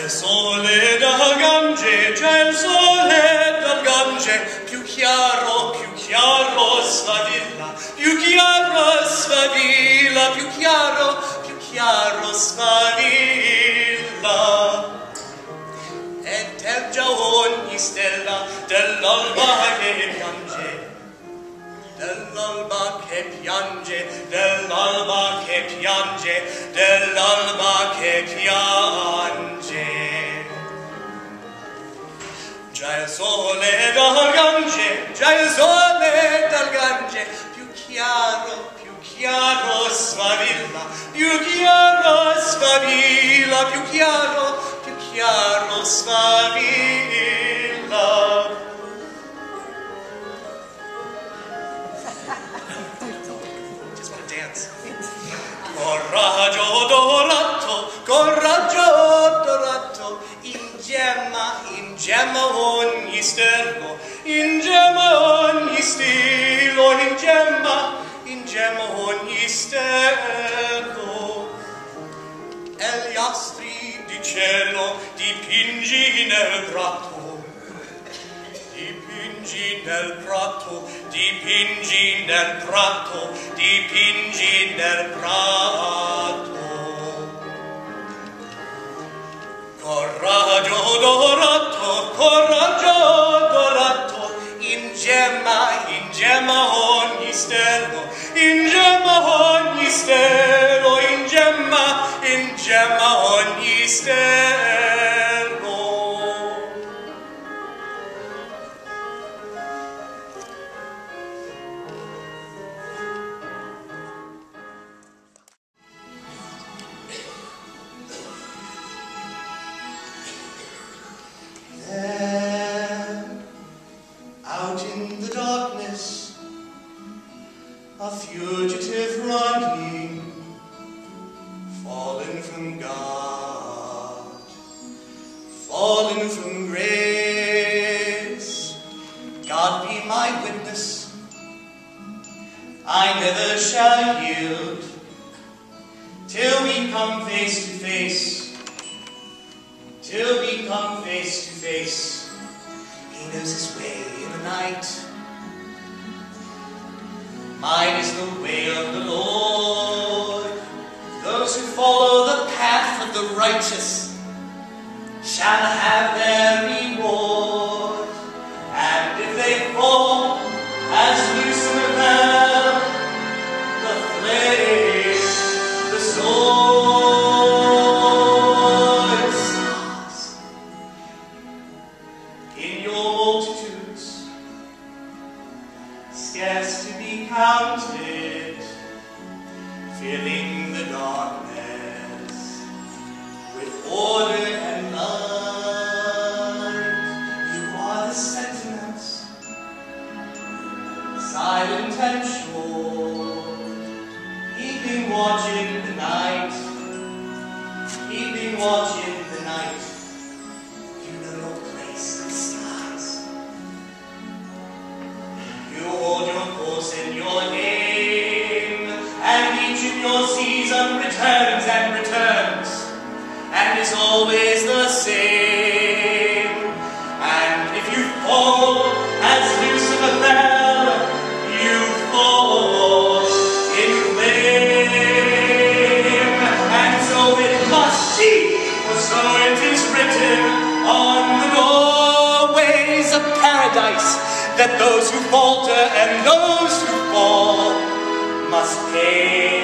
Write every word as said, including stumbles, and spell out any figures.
il sole dal Gange, già il sole dal Gange, più chiaro, più chiaro sfavilla, più chiaro sfavilla, più chiaro, più chiaro sfavilla. Ed è già ogni stella dell'alba che piange, dell'alba che piange, dell'alba che piange, dell'alba che piange. Già il sole dal Gange, già il sole dal Gange, più chiaro, più chiaro sfavilla, più chiaro sfavilla, più chiaro, più chiaro sfavilla. Coraggio dorato, coraggio dorato, in gemma, in gemma ogni sterno, in gemma ogni stilo, in gemma, in gemma ogni sterno. E gli astri di cielo dipingi nel prato, dipingi nel prato, dipingi nel prato, dipingi nel prato. Coraggio dorato, coraggio dorato, in gemma, in gemma ogni sterno, in gemma ogni sterno, in gemma, in gemma ogni sterno. A fugitive running, fallen from God, fallen from grace. God be my witness, I never shall yield till we come face to face, till we come face to face. He knows his way in the night. Mine is the way of the Lord. Those who follow the path of the righteous shall have their reward. And if they fall as Lucifer fell, the flame, the sword, stars in your multitudes, scarce to be counted, filling the darkness with order and light. You are the sentinels, silent and sure, keeping watch in the night, keeping watch in the night. You know your place in the skies. You hold your course in your name, and each of your season returns and returns, and is always the same. And if you fall as Lucifer fell, you fall in flame. And so it must be, for so it is written on the doorways of paradise, that those who falter and those who fall must pay.